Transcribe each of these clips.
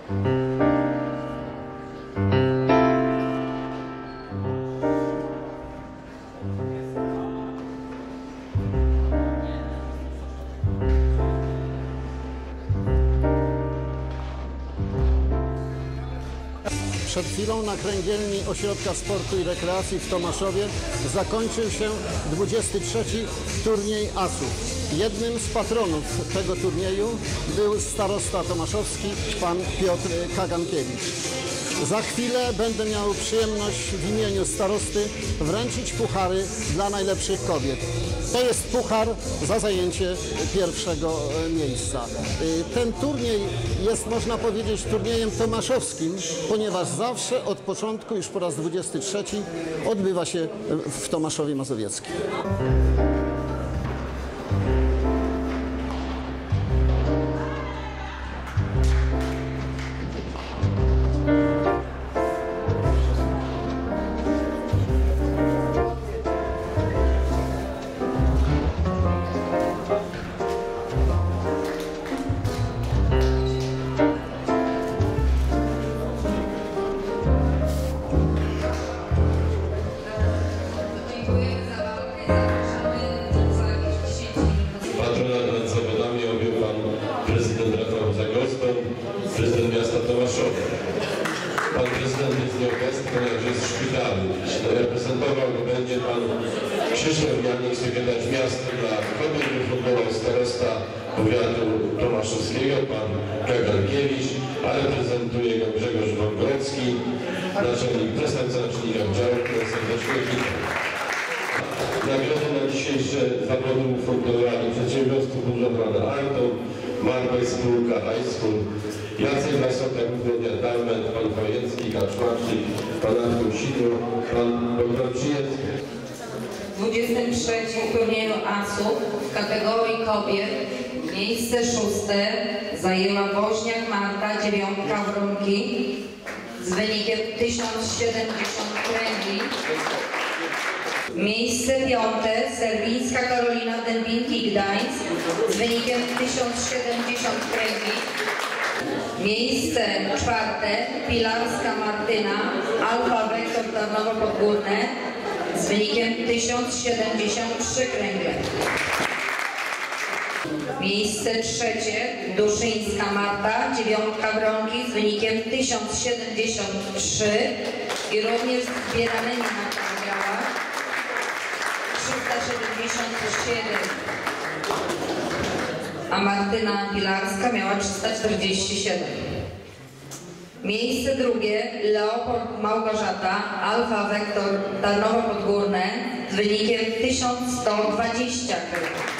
Przed chwilą na kręgielni Ośrodka Sportu i Rekreacji w Tomaszowie zakończył się 23. turniej asów. Jednym z patronów tego turnieju był starosta tomaszowski, pan Piotr Kagankiewicz. Za chwilę będę miał przyjemność w imieniu starosty wręczyć puchary dla najlepszych kobiet. To jest puchar za zajęcie pierwszego miejsca. Ten turniej jest, można powiedzieć, turniejem tomaszowskim, ponieważ zawsze od początku, już po raz 23, odbywa się w Tomaszowie Mazowieckim. Prezydent miasta Tomaszowa. Pan prezydent jest nieobecny, ponieważ jest w szpitalu. Reprezentował go będzie pan Krzysztof Janik, sekretarz miasta dla kobiet, wyfundował starosta powiatu tomaszowskiego, pan Kagankiewicz, a reprezentuje go Grzegorz Wągrodzki, naczelnik zastępca naczelnika działu, który serdecznie witam. Nagrodę na dzisiejsze zawody ufundowali przedsiębiorstwo budowlane Arto, Marmaj Spółka High School, Jacek Lasoka, Głównia Dalmet, pan Wojecki, Kaczmarczyk, pan Artur Sidło, pan Bogdan Przyjecki. W 23. turnieju asów w kategorii kobiet miejsce 6. zajęła Woźniak Marta, dziewiątka Wronki z wynikiem 1070 kręgli. Miejsce 5. Serwińska Karolina Dębinki Gdańsk z wynikiem 1070 kręgli. Miejsce 4. Pilarska Martyna, Alfa Vektor Tarnowo Podgórne z wynikiem 1073 kręgle. Miejsce 3. Duszyńska Marta, dziewiątka Wronki z wynikiem 1073 i również z zbieranymi materiałami 377. A Martyna Pilarska miała 347. Miejsce 2. Leopold Małgorzata, Alfa Vektor Tarnowo Podgórne z wynikiem 1120 kręgli.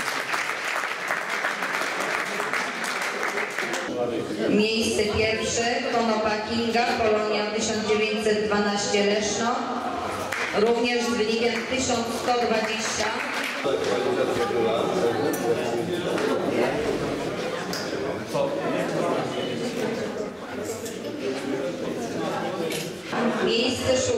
Miejsce 1. Konopa Kinga, Polonia 1912 Leszno, również z wynikiem 1120. Miejsce 6.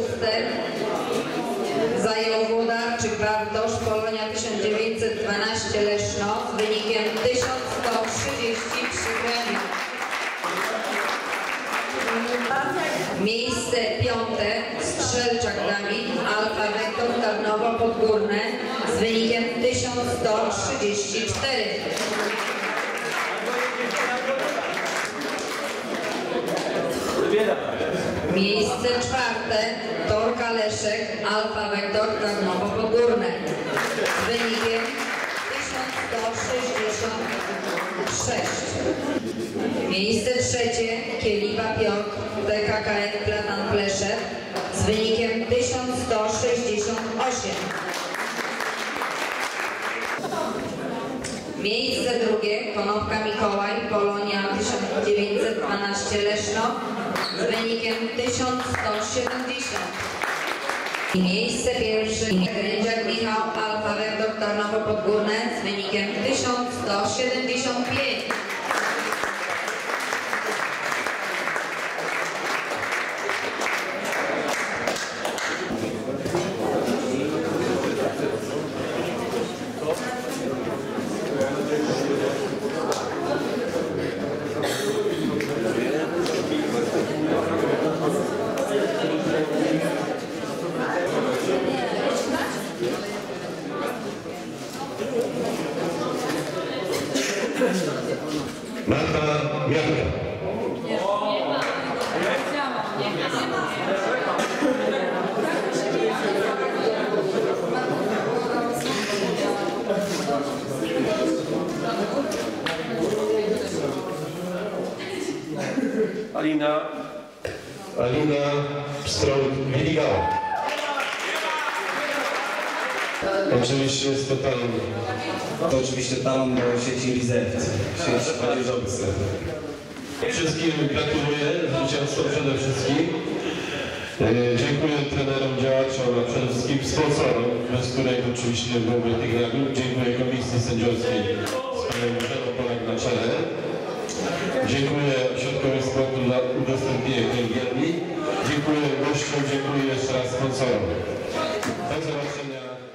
zajął Włodarczyk Bartosz, Polonia 1912 Leszno z wynikiem 1133 kręgli. Miejsce 5. Strzelczak Dawid, Alfa Vektor Tarnowo Podgórne z wynikiem 1134. Miejsce 4. Torka Leszek, Alfa Vektor Tarnowo Podgórne z wynikiem 1166. Miejsce 3. Kieliwa Piotr, TKKF Platan Pleszew z wynikiem 1168. Miejsce 2. Konopka Mikołaj, Polonia 1912 Leszno z wynikiem 1170. I miejsce 1. Grędziak Michał, Alfa Vektor Tarnowo Podgórne z wynikiem 1175. Agatka. Alina Pstrąg-Wiligała. Oczywiście jest to talon. To oczywiście talon do sieci Reserved, sieć młodzieżowych. Wszystkim gratuluję zwycięstwa przede wszystkim. Dziękuję trenerom, działaczom, a przede wszystkim sponsorom, bez których oczywiście nie byłoby tych nagród. Dziękuję komisji sędziowskiej z panem Grzeną Polak na czele. Dziękuję Ośrodkowi Sportu za udostępnienie tej gierni. Dziękuję gościom, dziękuję jeszcze raz sponsorom. Do zobaczenia.